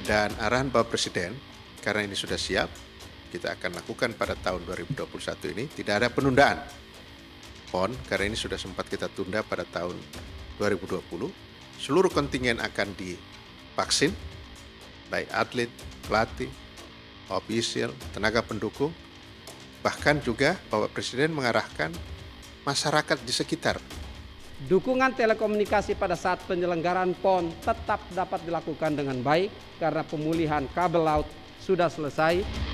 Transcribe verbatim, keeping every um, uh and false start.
Dan arahan Bapak Presiden, karena ini sudah siap, kita akan lakukan pada tahun dua ribu dua puluh satu ini, tidak ada penundaan P O N, karena ini sudah sempat kita tunda pada tahun dua ribu dua puluh. Seluruh kontingen akan divaksin, baik atlet, pelatih, ofisial, tenaga pendukung. Bahkan juga Bapak Presiden mengarahkan masyarakat di sekitar. Dukungan telekomunikasi pada saat penyelenggaraan P O N tetap dapat dilakukan dengan baik karena pemulihan kabel laut sudah selesai.